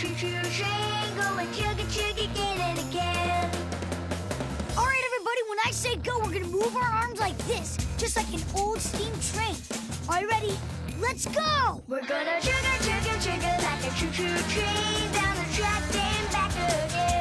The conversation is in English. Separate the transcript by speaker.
Speaker 1: choo-choo train going chugga-chugga again and again. All right, everybody, when I say go, we're gonna move our arms like this, just like an old steam train. Are you ready? Let's go! We're gonna chugga-chugga-chugga like a choo-choo train down the track and back again.